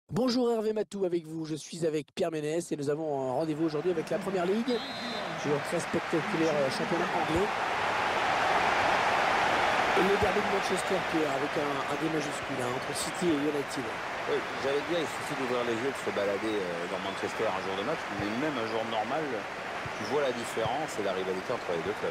Bonjour Hervé Matou avec vous, je suis avec Pierre Ménès et nous avons un rendez-vous aujourd'hui avec la Première Ligue, toujours très spectaculaire championnat anglais. Et le derby de Manchester Pierre avec un D majuscule entre City et United. Oui, j'allais dire, il suffit d'ouvrir les yeux, de se balader dans Manchester un jour de match, mais même un jour normal, tu vois la différence et la rivalité entre les deux clubs.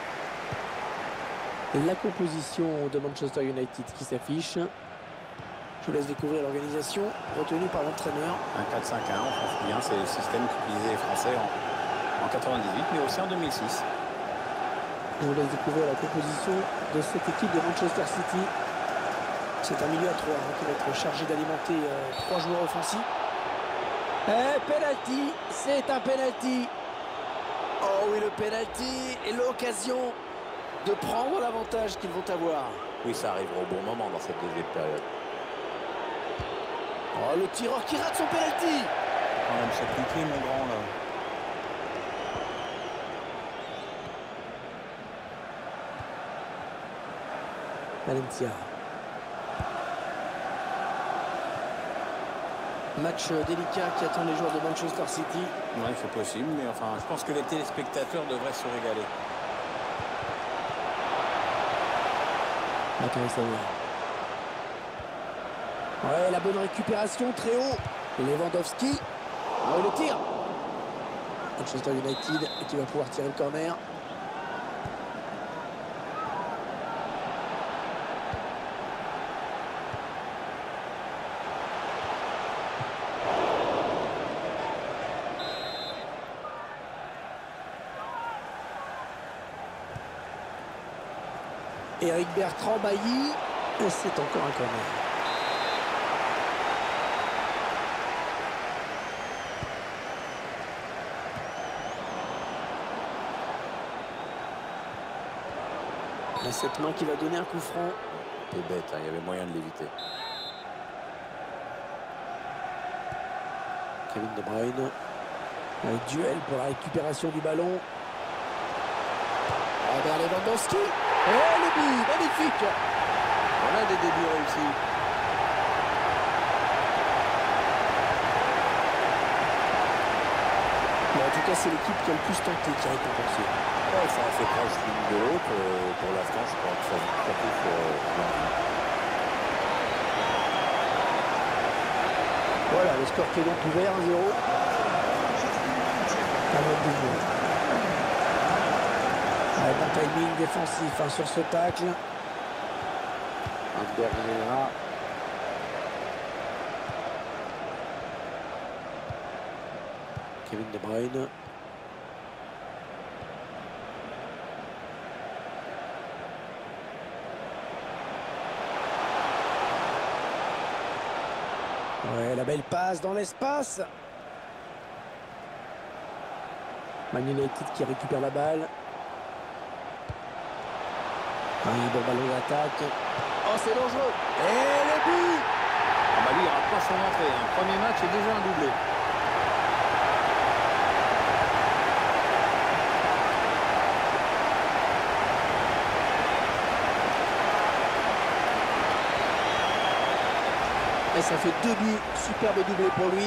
La composition de Manchester United qui s'affiche. Je vous laisse découvrir l'organisation retenue par l'entraîneur. Un 4-5-1, on pense bien, c'est le système qu'utilisaient les Français en 98, mais aussi en 2006. Je vous laisse découvrir la composition de cette équipe de Manchester City. C'est un milieu à 3 qui va être chargé d'alimenter 3 joueurs offensifs. Penalty, c'est un penalty. Oh oui, le penalty et l'occasion de prendre l'avantage qu'ils vont avoir. Oui, ça arrivera au bon moment dans cette deuxième période. Oh, le tireur qui rate son penalty. Quand même s'appliquer, mon grand, là. Valencia. Match délicat qui attend les joueurs de Manchester City. Oui, c'est possible, mais enfin, je pense que les téléspectateurs devraient se régaler. Ouais, la bonne récupération, très haut. Lewandowski. Oh, le tir. Manchester United qui va pouvoir tirer le corner. Eric Bertrand Bailly. Et c'est encore un corner. Et cette main qui va donner un coup franc. C'est bête, hein, il y avait moyen de l'éviter. Kevin De Bruyne. Un duel pour la récupération du ballon. Robert Lewandowski. Oh, le but, magnifique. Voilà des débuts réussis. Mais en tout cas, c'est l'équipe qui a le plus tenté qui a récompensé. Ouais, ça a fait proche l'une de l'autre. Pour l'instant, je crois que ça joue surtout sur l'envie. Voilà, le score qui est donc ouvert, 1-0. Avec un timing défensif sur ce tacle. Bergera. Kevin De Bruyne. Ouais, la belle passe dans l'espace. Man United qui récupère la balle. Un bon ballon d'attaque. Oh, c'est dangereux. Et le but. Ah bah lui, il rate pas son entrée. Un premier match et déjà un doublé. Et ça fait 2 buts. Superbe doublé pour lui.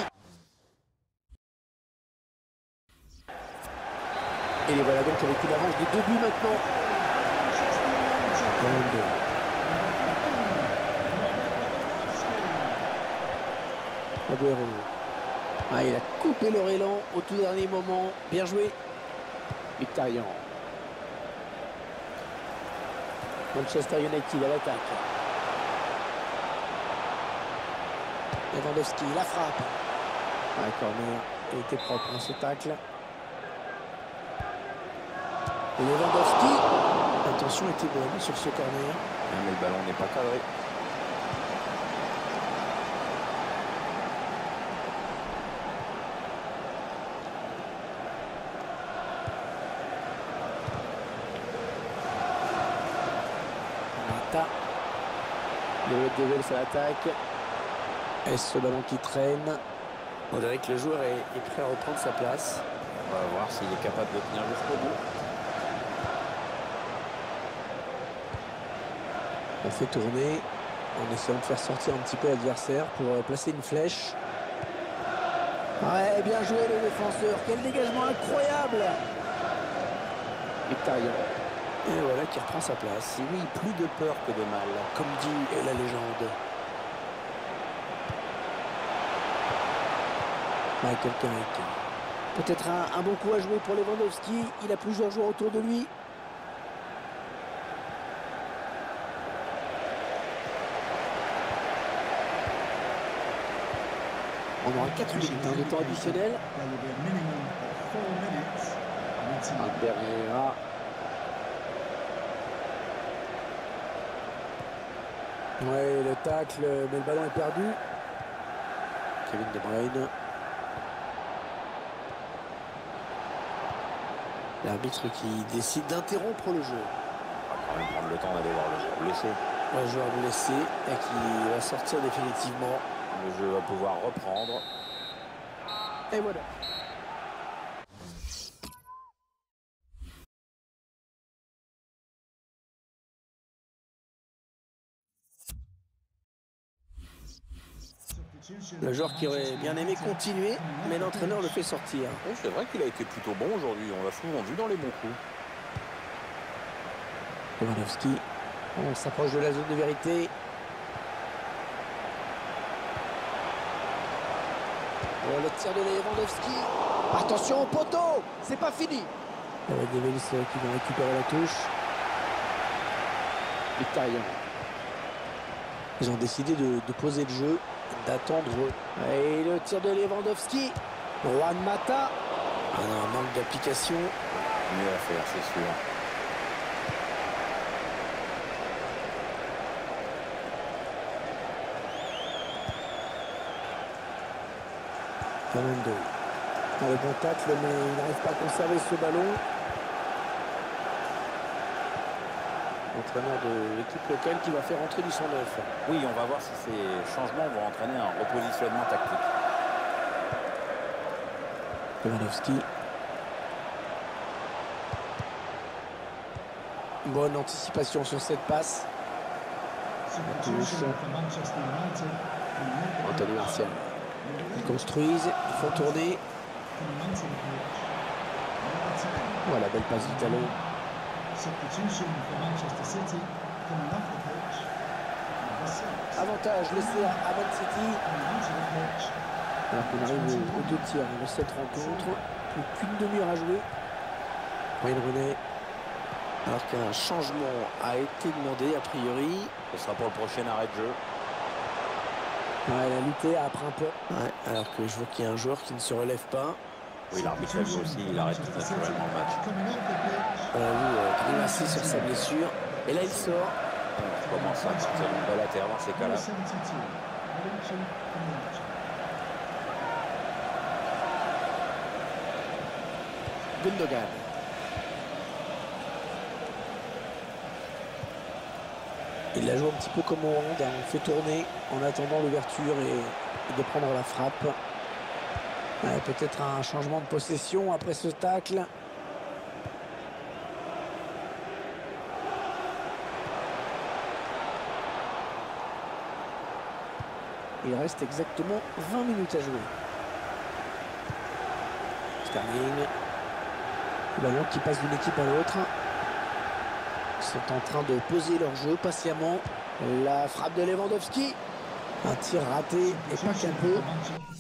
Et les voilà donc avec une avance de 2 buts maintenant. Aguero. Ah, il a coupé leur élan au tout dernier moment. Bien joué. Mkhitaryan. Manchester United à l'attaque. Lewandowski, la frappe. Ah, corner. Il était propre ce tacle. Et Lewandowski. L'attention était bonne sur ce corner. Mais le ballon n'est pas cadré. Mata. Le Devils à l'attaque. Et ce ballon qui traîne. On dirait que le joueur est prêt à reprendre sa place. On va voir s'il est capable de tenir jusqu'au bout. On fait tourner. en essayant de faire sortir un petit peu l'adversaire pour placer une flèche. Ouais, bien joué le défenseur. Quel dégagement incroyable. Mkhitaryan. Et voilà qui reprend sa place. Et oui, plus de peur que de mal. Comme dit la légende. Michael Carrick. Peut-être un bon coup à jouer pour Lewandowski. Il a plusieurs joueurs autour de lui. On aura 4 minutes de temps additionnel. Pereira. Ouais, le tacle, mais le ballon est perdu. Kevin De Bruyne. L'arbitre qui décide d'interrompre le jeu. On va quand même prendre le temps d'aller voir le joueur blessé. Le joueur blessé et qui va sortir définitivement. Le jeu va pouvoir reprendre. Et voilà. Le joueur qui aurait bien aimé continuer, mais l'entraîneur le fait sortir. Oui, c'est vrai qu'il a été plutôt bon aujourd'hui. On l'a souvent vu dans les bons coups. Lewandowski. On s'approche de la zone de vérité. Oh, le tir de Lewandowski. Attention au poteau. C'est pas fini. Il y a des Vélis qui vont récupérer la touche. Mkhitaryan. Ils ont décidé de poser le jeu, d'attendre. Et le tir de Lewandowski. Juan Mata. Ah non, un manque d'application. Mieux à faire, c'est sûr. Fernando. Le bon tacle, mais il n'arrive pas à conserver ce ballon. L'entraîneur de l'équipe locale qui va faire entrer du 109. Oui, on va voir si ces changements vont entraîner un repositionnement tactique. Lewandowski. Bonne anticipation sur cette passe. Anthony Martial. Ils construisent, ils font tourner. Voilà, belle passe du talon. Avantage laissé à Man City. Alors qu'on arrive aux 2 tiers de cette rencontre. Plus qu'une demi-heure à jouer. Wayne Rooney. Alors qu'un changement a été demandé a priori. Ce sera pour le prochain arrêt de jeu. Ouais, la lutte après un peu. Ouais, alors que je vois qu'il y a un joueur qui ne se relève pas. Oui, l'arbitre a vu aussi, il arrête tout naturellement le match. On a vu grimacer sur sa blessure. Et là, il sort. On commence à sortir une balle à terre dans ces cas-là. Gundogan. Il la joue un petit peu comme au hand. On fait tourner en attendant l'ouverture et de prendre la frappe. Ouais, peut-être un changement de possession après ce tacle. Il reste exactement 20 minutes à jouer. Sterling. Le ballon qui passe d'une équipe à l'autre. Ils sont en train de poser leur jeu patiemment. La frappe de Lewandowski. Un tir raté et pas qu'un peu.